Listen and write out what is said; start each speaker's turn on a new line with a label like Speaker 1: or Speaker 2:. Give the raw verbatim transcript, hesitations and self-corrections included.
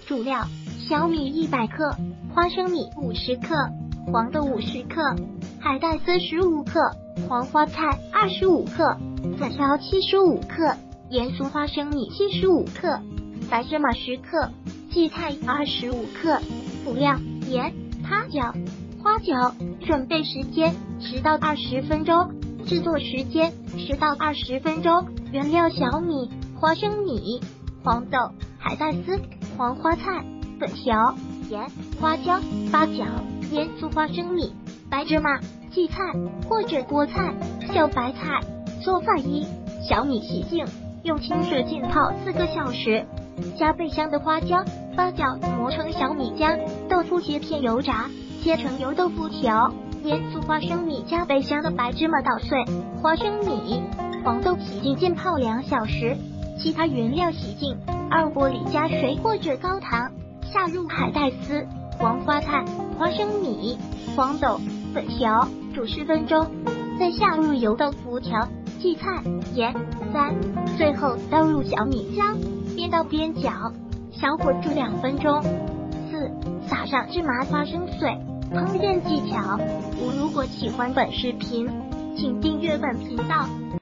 Speaker 1: 主料：小米一百克，花生米五十克，黄豆五十克，海带丝十五克，黄花菜二十五克，粉条七十五克，盐酥花生米七十五克，白芝麻十克，荠菜二十五克。辅料：盐、它椒、花椒。准备时间十到二十分钟，制作时间十到二十分钟。原料：小米、花生米、黄豆、海带丝、黄花菜、粉条、盐、花椒、八角、盐酥花生米、白芝麻、荠菜或者菠菜、小白菜。做法一：小米洗净，用清水浸泡四个小时，加倍香的花椒、八角磨成小米浆，豆腐切片油炸，切成油豆腐条，盐酥花生米加倍香的白芝麻捣碎，花生米、黄豆洗净浸泡两小时，其他原料洗净，二锅里加水或者高糖，下入海带丝、黄花菜、花生米、黄豆、粉条，煮十分钟，再下入油豆腐条、荠菜、盐。三，最后倒入小米浆，边倒边搅，小火煮两分钟。四，撒上芝麻花生碎。烹饪技巧五：如果喜欢本视频，请订阅本频道。